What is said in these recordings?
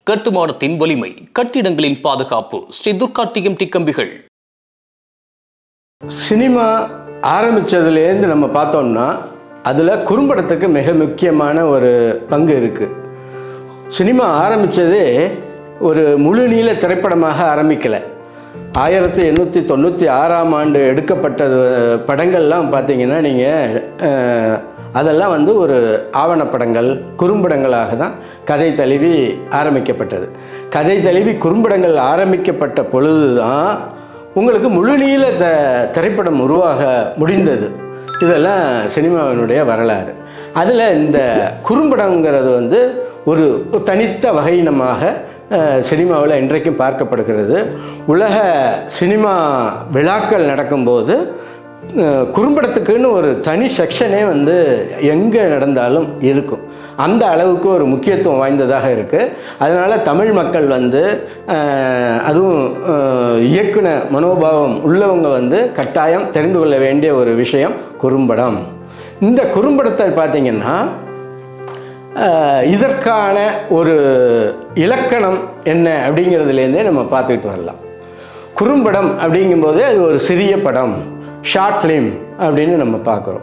கட்டுமானத்தின் வலிமை, கட்டிடங்களின் பாதுகாப்பு. ஸ்ரீ துர்கா டிஎம்டி கம்பிகள். சினிமா ஆரம்பித்ததுலேருந்து நம்ம பார்த்தோம்னா அதில் குறும்படத்துக்கு மிக முக்கியமான ஒரு பங்கு இருக்குது. சினிமா ஆரம்பித்ததே ஒரு முழு நீள திரைப்படமாக ஆரம்பிக்கலை. 1896ஆம் ஆண்டு எடுக்கப்பட்ட படங்கள்லாம் பார்த்தீங்கன்னா நீங்கள் அதெல்லாம் வந்து ஒரு ஆவணப்படங்கள், குறும்படங்களாக தான் கதை தழுவி ஆரம்பிக்கப்பட்டது. கதை தழுவி குறும்படங்கள் ஆரம்பிக்கப்பட்ட பொழுது தான் உங்களுக்கு முழு நீள திரைப்படம் உருவாக முடிந்தது. இதெல்லாம் சினிமாவினுடைய வரலாறு. அதில் இந்த குறும்படங்கிறது வந்து ஒரு தனித்த வகையினமாக சினிமாவில் இன்றைக்கும் பார்க்கப்படுகிறது. உலக சினிமா விழாக்கள் நடக்கும்போது குறும்படத்துக்குன்னு ஒரு தனி செக்ஷனே வந்து எங்கே நடந்தாலும் இருக்கும். அந்த அளவுக்கு ஒரு முக்கியத்துவம் வாய்ந்ததாக இருக்குது. அதனால் தமிழ் மக்கள் வந்து அதுவும் இயக்குன மனோபாவம் உள்ளவங்க வந்து கட்டாயம் தெரிந்து கொள்ள வேண்டிய ஒரு விஷயம் குறும்படம். இந்த குறும்படத்தை பார்த்திங்கன்னா இதற்கான ஒரு இலக்கணம் என்ன அப்படிங்கிறதுலேருந்தே நம்ம பார்த்துக்கிட்டு வரலாம். குறும்படம் அப்படிங்கும்போது அது ஒரு சிறிய படம், ஷார்ட் ஃபிலிம் அப்படின்னு நம்ம பார்க்குறோம்.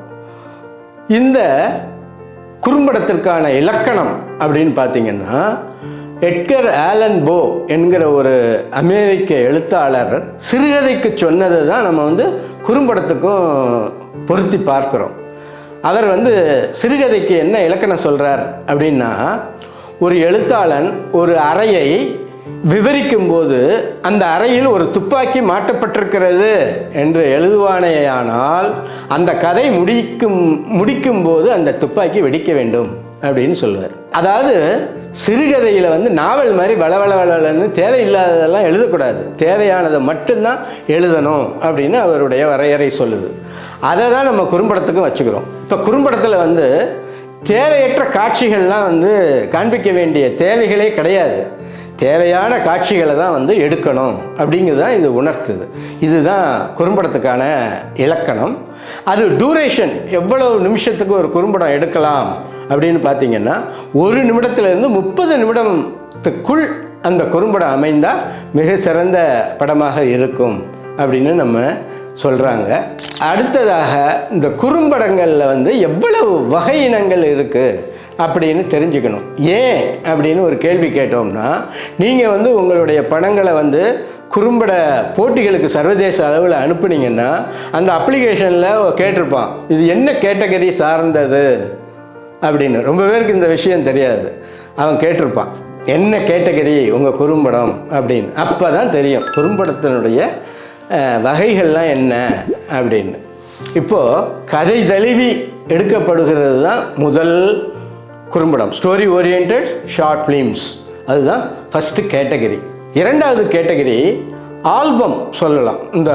இந்த குறும்படத்திற்கான இலக்கணம் அப்படின்னு பார்த்திங்கன்னா எட்கர் ஆலன் போ என்கிற ஒரு அமெரிக்க எழுத்தாளர் சிறுகதைக்கு சொன்னதை தான் நம்ம வந்து குறும்படத்துக்கும் பொருத்தி பார்க்குறோம். அவர் வந்து சிறுகதைக்கு என்ன இலக்கணம் சொல்கிறார் அப்படின்னா, ஒரு எழுத்தாளன் ஒரு அறையை விவரிக்கும்போது அந்த அறையில் ஒரு துப்பாக்கி மாட்டப்பட்டிருக்கிறது என்று எழுதுவானேயானால் அந்த கதை முடிக்கும்போது அந்த துப்பாக்கி வெடிக்க வேண்டும் அப்படின்னு சொல்லுவார். அதாவது சிறுகதையில் வந்து நாவல் மாதிரி வளவளன்னு தேவையில்லாததெல்லாம் எழுதக்கூடாது, தேவையானதை மட்டும்தான் எழுதணும் அப்படின்னு அவருடைய வரையறை சொல்லுது. அதை தான் நம்ம குறும்படத்துக்கும் வச்சுக்கிறோம். இப்போ குறும்படத்தில் வந்து தேவையற்ற காட்சிகள்லாம் வந்து காண்பிக்க வேண்டிய தேவைகளே கிடையாது. தேவையான காட்சிகளை தான் வந்து எடுக்கணும் அப்படிங்கிறது தான் இது உணர்த்துது. இதுதான் குறும்படத்துக்கான இலக்கணம். அது டூரேஷன், எவ்வளவு நிமிஷத்துக்கு ஒரு குறும்படம் எடுக்கலாம் அப்படின்னு பார்த்தீங்கன்னா 1 நிமிடத்திலிருந்து 30 நிமிடத்துக்குள் அந்த குறும்படம் அமைந்தால் மிக சிறந்த படமாக இருக்கும் அப்படின்னு நம்ம சொல்கிறாங்க. அடுத்ததாக இந்த குறும்படங்களில் வந்து எவ்வளவு வகை இனங்கள் இருக்குது அப்படின்னு தெரிஞ்சுக்கணும். ஏன் அப்படின்னு ஒரு கேள்வி கேட்டோம்னா, நீங்கள் வந்து உங்களுடைய படங்களை வந்து குறும்பட போட்டிகளுக்கு சர்வதேச அளவில் அனுப்புனீங்கன்னா அந்த அப்ளிகேஷனில் கேட்டிருப்பான், இது என்ன கேட்டகரி சார்ந்தது அப்படின்னு. ரொம்ப பேருக்கு இந்த விஷயம் தெரியாது. அவன் கேட்டிருப்பான், என்ன கேட்டகரி உங்கள் குறும்படம் அப்படின்னு. அப்போ தான் தெரியும் குறும்படத்தினுடைய வகைகள்லாம் என்ன அப்படின்னு. இப்போது கதை தழுவி எடுக்கப்படுகிறது தான் முதல் குறும்படம், ஸ்டோரி ஓரியன்ட் ஷார்ட் ஃபிலிம்ஸ். அதுதான் ஃபஸ்ட்டு கேட்டகரி. இரண்டாவது கேட்டகரி ஆல்பம் சொல்லலாம். இந்த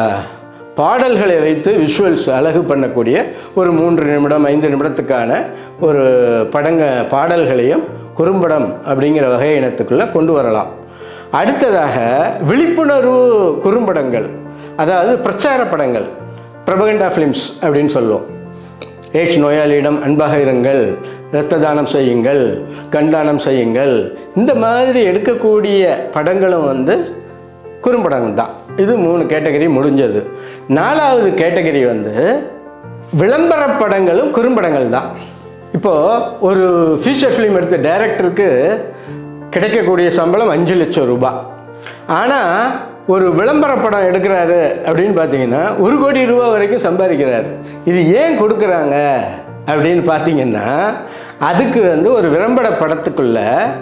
பாடல்களை வைத்து விஷுவல்ஸ் அழகு பண்ணக்கூடிய ஒரு 3 நிமிடம் 5 நிமிடத்துக்கான ஒரு பாடல்களையும் குறும்படம் அப்படிங்கிற வகை இனத்துக்குள்ளே கொண்டு வரலாம். அடுத்ததாக விழிப்புணர்வு குறும்படங்கள், அதாவது பிரச்சார படங்கள், ப்ரொபகண்டா ஃபிலிம்ஸ் அப்படின்னு சொல்லுவோம். எய்ட்ஸ் நோயாளியிடம் அன்பாக இருங்கள், இரத்த தானம் செய்யுங்கள், கண்தானம் செய்யுங்கள், இந்த மாதிரி எடுக்கக்கூடிய படங்களும் வந்து குறும்படங்கள் தான். இது 3 கேட்டகரி முடிஞ்சது. 4வது கேட்டகரி வந்து விளம்பர படங்களும் குறும்படங்கள் தான். இப்போது ஒரு ஃபீச்சர் ஃபிலிம் எடுத்த டைரக்டருக்கு கிடைக்கக்கூடிய சம்பளம் 5 லட்சம் ரூபாய். ஆனால் ஒரு விளம்பர படம் எடுக்கிறாரு அப்படின்னு பார்த்தீங்கன்னா 1 கோடி ரூபா வரைக்கும் சம்பாதிக்கிறார். இது ஏன் கொடுக்குறாங்க அப்படின்னு பார்த்தீங்கன்னா, அதுக்கு வந்து ஒரு விளம்பர படத்துக்குள்ள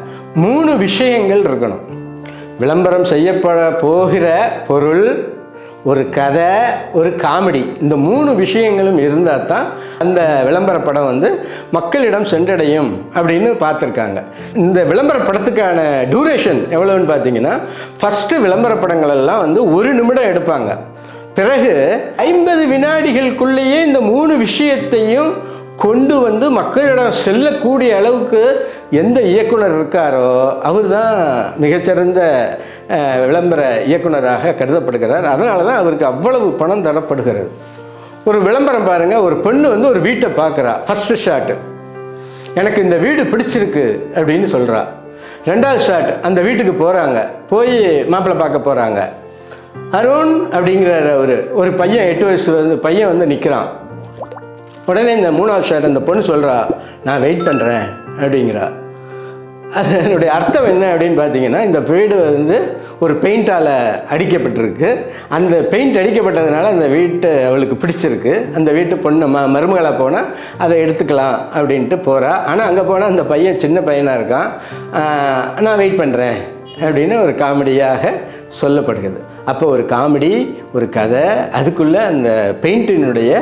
3 விஷயங்கள் இருக்கணும். விளம்பரம் செய்யப்பட போகிற பொருள், ஒரு கதை, ஒரு காமெடி, இந்த 3 விஷயங்களும் இருந்தால் தான் அந்த விளம்பர படம் வந்து மக்களிடம் சென்றடையும் அப்படின்னு பார்த்துருக்காங்க. இந்த விளம்பர படத்துக்கான டியூரேஷன் எவ்வளோன்னு பார்த்தீங்கன்னா, ஃபஸ்ட்டு விளம்பர படங்களெல்லாம் வந்து 1 நிமிடம் எடுப்பாங்க. பிறகு 50 வினாடிகளுக்குள்ளேயே இந்த 3 விஷயத்தையும் கொண்டு வந்து மக்களிடம் செல்லக்கூடிய அளவுக்கு எந்த இயக்குனர் இருக்காரோ அவர் தான் மிகச்சிறந்த விளம்பர இயக்குனராக கருதப்படுகிறார். அதனால தான் அவருக்கு அவ்வளவு பணம் தரப்படுகிறது. ஒரு விளம்பரம் பாருங்கள், ஒரு பெண்ணு வந்து ஒரு வீட்டை பார்க்குறா, ஃபஸ்ட்டு ஷாட்டு, எனக்கு இந்த வீடு பிடிச்சிருக்கு அப்படின்னு சொல்கிறா. ரெண்டாவது ஷாட் அந்த வீட்டுக்கு போகிறாங்க, போய் மாப்பிள்ளை பார்க்க போகிறாங்க. அருண் அப்படிங்கிற ஒரு பையன் 8 வயசு பையன் வந்து நிற்கிறான். உடனே இந்த 3வது ஷாட் அந்த பொண்ணு சொல்கிறா, நான் வெயிட் பண்ணுறேன் அப்படிங்கிறா. அதனுடைய அர்த்தம் என்ன அப்படின்னு பார்த்தீங்கன்னா, இந்த வீடு வந்து ஒரு பெயிண்டால் அடிக்கப்பட்டிருக்கு. அந்த பெயிண்ட் அடிக்கப்பட்டதுனால அந்த வீட்டை அவளுக்கு பிடிச்சிருக்கு. அந்த வீட்டு பொண்ணு மருமகளாக போனால் அதை எடுத்துக்கலாம் அப்படின்ட்டு போகிறா. ஆனால் அங்கே போனால் அந்த பையன் சின்ன பையனாக இருக்கான். நான் வெயிட் பண்ணுறேன் அப்படின்னு ஒரு காமெடியாக சொல்லப்படுகிறது. அப்போ ஒரு காமெடி, ஒரு கதை, அதுக்குள்ளே அந்த பெயிண்டினுடைய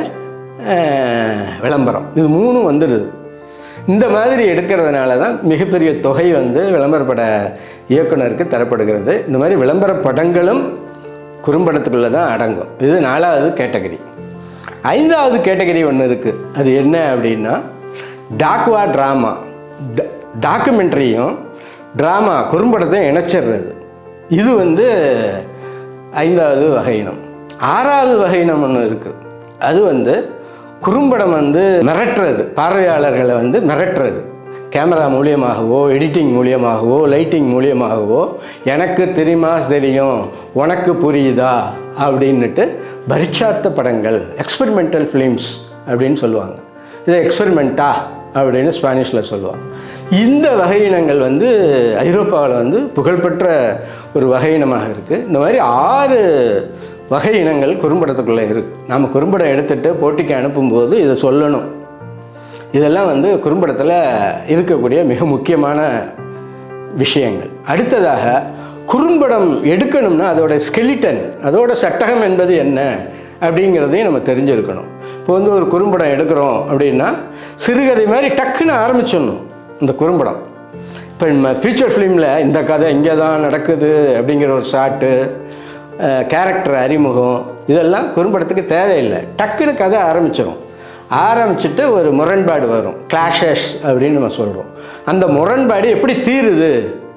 விளம்பரம், இது 3 வந்துடுது. இந்த மாதிரி எடுக்கிறதுனால தான் மிகப்பெரிய தொகை வந்து விளம்பரப்பட இயக்குனருக்கு தரப்படுகிறது. இந்த மாதிரி விளம்பர படங்களும் குறும்படத்துக்குள்ளே தான் அடங்கும். இது 4வது கேட்டகரி. 5வது கேட்டகரி ஒன்று இருக்குது. அது என்ன அப்படின்னா டாக்வா ட்ராமா. டாக்குமெண்ட்ரியும் ட்ராமா குறும்படத்தையும் இணைச்சிடுறது. இது வந்து 5வது வகையினம். 6வது வகையினம் ஒன்று இருக்குது. அது வந்து குறும்படம் வந்து மிரட்டுறது, பார்வையாளர்களை வந்து மிரட்டுறது. கேமரா மூலியமாகவோ, எடிட்டிங் மூலியமாகவோ, லைட்டிங் மூலியமாகவோ, எனக்கு தெரியும் உனக்கு புரியுதா அப்படின்னுட்டு பரீட்சார்த்த படங்கள், எக்ஸ்பெரிமெண்டல் ஃபிலிம்ஸ் அப்படின்னு சொல்லுவாங்க. இது எக்ஸ்பெரிமெண்ட்டா அப்படின்னு ஸ்பானிஷில் சொல்லுவாங்க. இந்த வகையினங்கள் வந்து ஐரோப்பாவில் வந்து புகழ்பெற்ற ஒரு வகையினமாக இருக்குது. இந்த மாதிரி 6 வகை இனங்கள் குறும்படத்துக்குள்ளே இருக்குது. நாம் குறும்படம் எடுத்துகிட்டு போட்டிக்கு அனுப்பும்போது இதை சொல்லணும். இதெல்லாம் வந்து குறும்படத்தில் இருக்கக்கூடிய மிக முக்கியமான விஷயங்கள். அடுத்ததாக குறும்படம் எடுக்கணும்னா அதோட ஸ்கெலிட்டன், அதோட சட்டகம் என்பது என்ன அப்படிங்கிறதையும் நம்ம தெரிஞ்சிருக்கணும். இப்போ வந்து ஒரு குறும்படம் எடுக்கிறோம் அப்படின்னா சிறுகதை மாதிரி டக்குன்னு ஆரம்பிச்சிடணும் இந்த குறும்படம். இப்போ நம்ம ஃபீச்சர் ஃபிலிமில் இந்த கதை இங்கே தான் நடக்குது அப்படிங்கிற ஒரு ஷாட்டு, கேரக்டர் அறிமுகம், இதெல்லாம் குறும்படத்துக்கு தேவையில்லை. டக்குன்னு கதை ஆரம்பிச்சுட்டு ஒரு முரண்பாடு வரும், கிளாஷஸ் அப்படின்னு நம்ம சொல்கிறோம். அந்த முரண்பாடு எப்படி தீருது,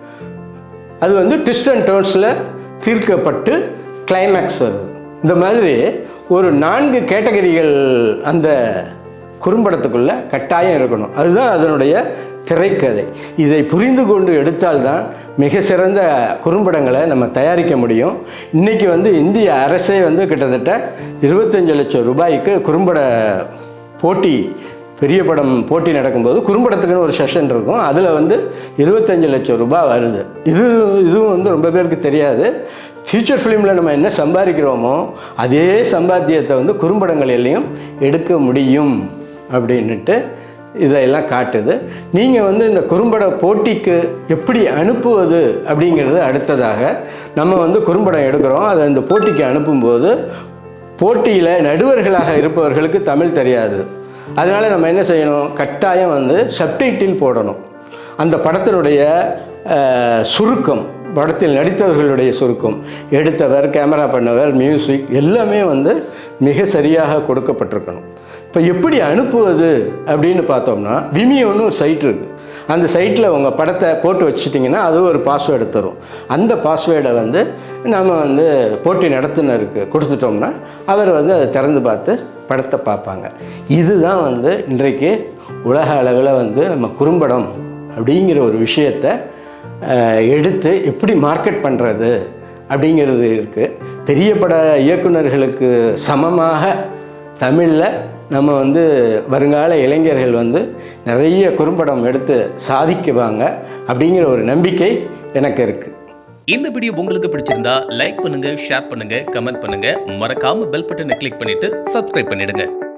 அது வந்து ட்விஸ்ட் அண்ட் டர்ன்ஸில் தீர்க்கப்பட்டு கிளைமேக்ஸ் வருது. இந்த மாதிரி ஒரு 4 கேட்டகரிகள் அந்த குறும்படத்துக்குள்ளே கட்டாயம் இருக்கணும். அதுதான் அதனுடைய திரைக்கதை. இதை புரிந்து கொண்டு எடுத்தால்தான் மிக சிறந்த குறும்படங்களை நம்ம தயாரிக்க முடியும். இன்றைக்கி வந்து இந்திய அரசே வந்து கிட்டத்தட்ட 25 லட்சம் ரூபாய்க்கு குறும்பட போட்டி, பெரிய படம் போட்டி நடக்கும்போது குறும்படத்துக்குன்னு ஒரு செஷன் இருக்கும். அதில் வந்து 25 லட்சம் ரூபாய் வருது. இதுவும் வந்து ரொம்ப பேருக்கு தெரியாது. ஃபியூச்சர் ஃபிலிமில் நம்ம என்ன சம்பாதிக்கிறோமோ அதே சம்பாத்தியத்தை வந்து குறும்படங்களிலையும் எடுக்க முடியும் அப்படின்ட்டு இதெல்லாம் காட்டுது. நீங்கள் வந்து இந்த குறும்பட போட்டிக்கு எப்படி அனுப்புவது அப்படிங்கிறது அடுத்ததாக. நம்ம வந்து குறும்படம் எடுக்கிறோம், அதை இந்த போட்டிக்கு அனுப்பும்போது போட்டியில் நடுவர்களாக இருப்பவர்களுக்கு தமிழ் தெரியாது. அதனால் நம்ம என்ன செய்யணும், கட்டாயம் வந்து சப்டைட்டில் போடணும். அந்த படத்தினுடைய சுருக்கம், படத்தில் நடித்தவர்களுடைய சுருக்கம், எடுத்தவர், கேமரா பண்ணவர், மியூசிக் எல்லாமே வந்து மிக சரியாக கொடுக்கப்பட்டிருக்கணும். இப்போ எப்படி அனுப்புவது அப்படின்னு பார்த்தோம்னா, விமியோன்னு ஒரு சைட் இருக்குது. அந்த சைட்டில் உங்கள் படத்தை போட்டு வச்சுட்டிங்கன்னா அது ஒரு பாஸ்வேர்டு தரும். அந்த பாஸ்வேர்டை வந்து நம்ம வந்து போட்டி நடத்துனருக்கு கொடுத்துட்டோம்னா அவர் வந்து அதை திறந்து பார்த்து படத்தை பார்ப்பாங்க. இதுதான் வந்து இன்றைக்கு உலக அளவில் வந்து நம்ம குறும்படம் அப்படிங்கிற ஒரு விஷயத்தை எடுத்து எப்படி மார்க்கெட் பண்ணுறது அப்படிங்கிறது இருக்குது. பெரிய பட இயக்குநர்களுக்கு சமமாக தமிழில் நம்ம வந்து வருங்கால இளைஞர்கள் வந்து நிறைய குறும்படம் எடுத்து சாதிக்குவாங்க அப்படிங்கிற ஒரு நம்பிக்கை எனக்கு இருக்குது. இந்த வீடியோ உங்களுக்கு பிடிச்சிருந்தா லைக் பண்ணுங்க, ஷேர் பண்ணுங்க, கமெண்ட் பண்ணுங்க, மறக்காம பெல் பட்டனை கிளிக் பண்ணிட்டு சப்ஸ்கிரைப் பண்ணிடுங்க.